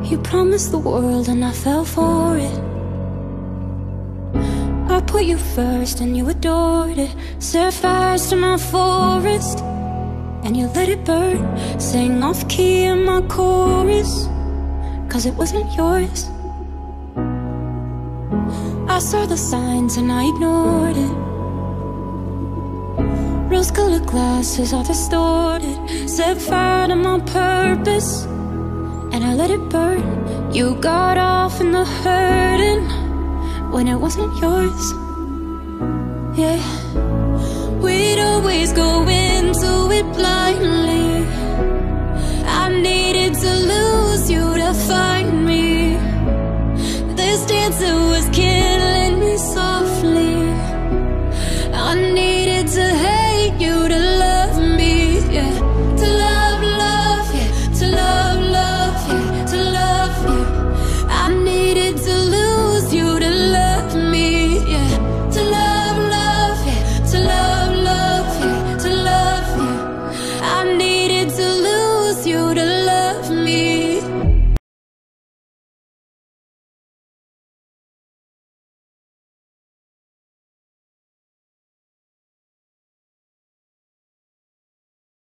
You promised the world and I fell for it. I put you first and you adored it. Set fires to my forest and you let it burn. Sang off key in my chorus, cause it wasn't yours. I saw the signs and I ignored it. Rose-colored glasses are distorted. Set fire to my purpose and I let it burn. You got off in the hurting when it wasn't yours. Yeah, we'd always go into it blind.